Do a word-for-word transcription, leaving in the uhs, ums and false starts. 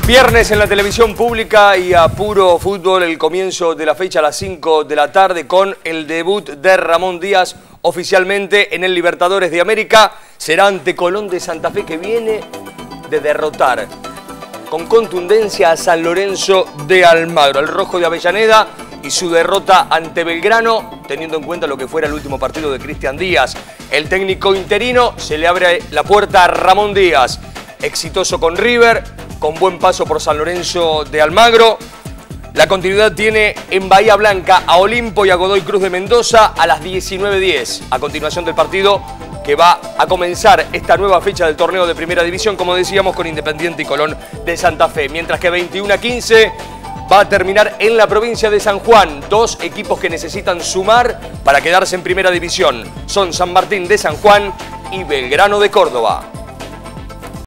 Viernes en la televisión pública y a puro fútbol, el comienzo de la fecha a las cinco de la tarde con el debut de Ramón Díaz oficialmente en el Libertadores de América. Será ante Colón de Santa Fe, que viene de derrotar con contundencia a San Lorenzo de Almagro, el rojo de Avellaneda, y su derrota ante Belgrano, teniendo en cuenta lo que fuera el último partido de Cristian Díaz. El técnico interino, se le abre la puerta a Ramón Díaz, exitoso con River, con buen paso por San Lorenzo de Almagro. La continuidad tiene en Bahía Blanca a Olimpo y a Godoy Cruz de Mendoza a las diecinueve diez. A continuación del partido que va a comenzar esta nueva fecha del torneo de Primera División, como decíamos, con Independiente y Colón de Santa Fe. Mientras que veintiuno a quince va a terminar en la provincia de San Juan. Dos equipos que necesitan sumar para quedarse en Primera División. Son San Martín de San Juan y Belgrano de Córdoba.